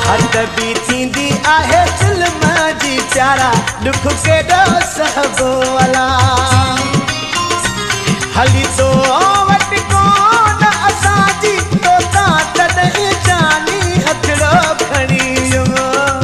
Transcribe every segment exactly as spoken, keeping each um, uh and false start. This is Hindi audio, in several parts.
हद बि थींदी आहे ज़ुल्म जी प्यारा दुख केॾो सहबो अला हली तो वटि कोन असांजी तोता तॾहिं जानी हथड़ो खणी वियो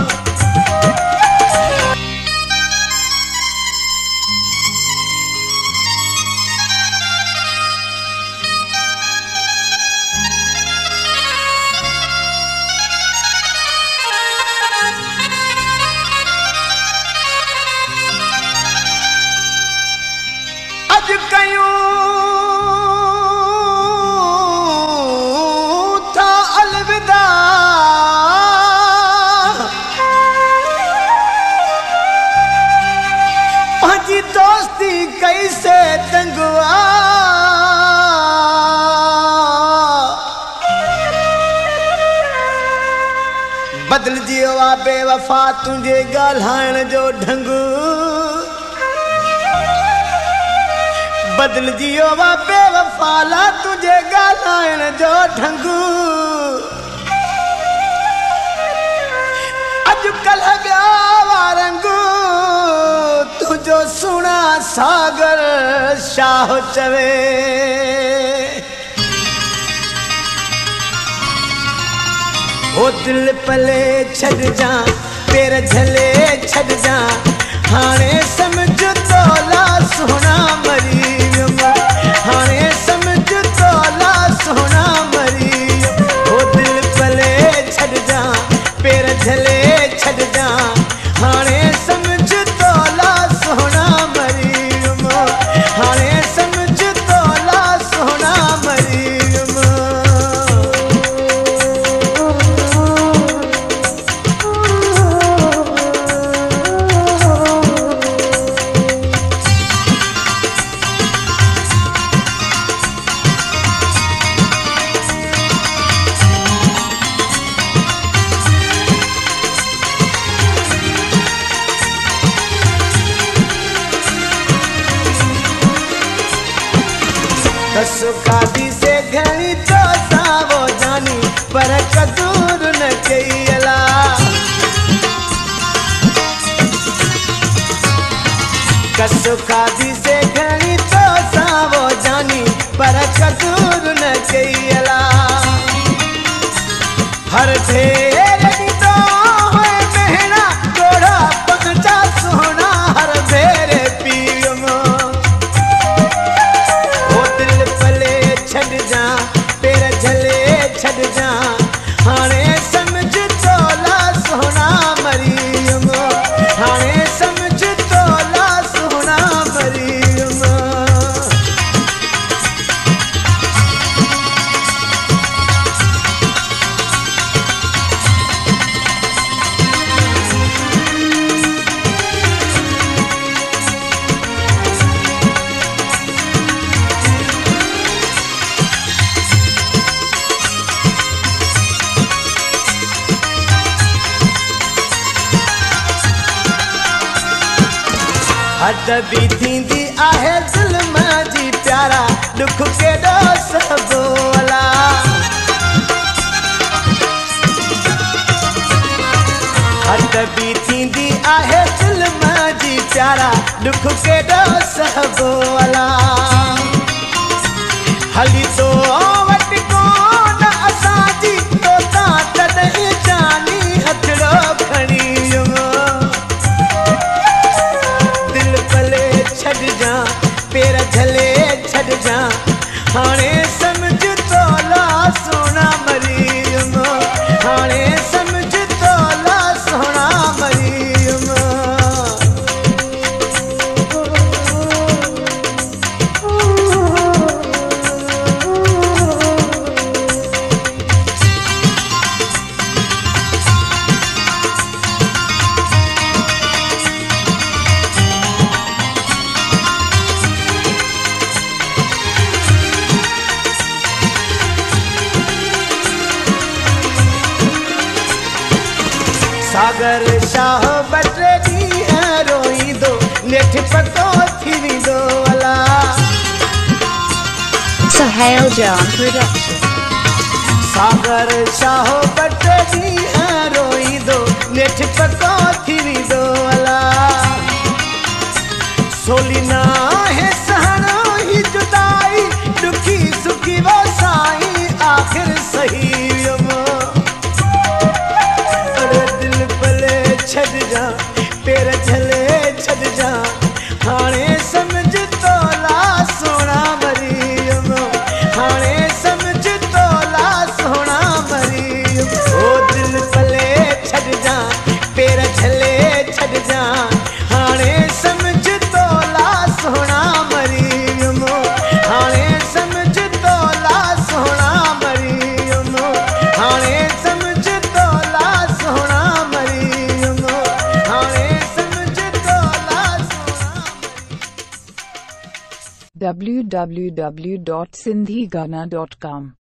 अॼु कयूं था अलविदा पंहिंजी दोस्ती कैसे दंगवा बदिलजी वियो आहे बेवफ़ा तुंहिंजे ॻाल्हाइण जो ढंग बदिलजी वियो आहे बेवफ़ाला तुंहिंजे ॻाल्हाइण जो ढंग अॼुकल्ह ॿिया वारंग तुंहिंजो सुहिणा सागर शाह चवे ओ दिल पले छॾजां पेर झले छॾजां हाणे समझ तोला सुहिणा मरी हाणे समझ तोला सुहिणा मरी ओ दिल पले छॾजां पेर झले छॾजां हाणे समझ तोला सुहिणा मरी हाणे समझ तोला सुहिणा मरी कसु खाधी से घणी तो सावो जानी पर कदूर न कई अला कसु खाधी से घणी तो सावो जानी पर कदूर न कई अला हर ढेर तो है महना तोड़ा पंचा सोना हर भेरे पियो छॾजां पेर झले छॾजां हाणे समझ तोला सुहिणा मरी हाणे समझ तोला सुहिणा मरी हद बि थींदी आहे ज़ुल्म जी प्यारा दुख केॾो सहबो अला हद बि थींदी आहे ज़ुल्म जी प्यारा दुख केॾो सहबो अला हली तो वटि कोन असांजी तोता तॾहिं जानी हथड़ो खणी छॾजां पेर झले छॾजां हाणे समझ तोला सुहिणा मरी हाणे समझ तोला सुहिणा मरी सागर शाह बटे ॾींहं रोईंदो नेठि पतो थी वेंदो अला Sohail John Production सागर शाह बटे ॾींहं रोईंदो w w w dot sindhi gana dot com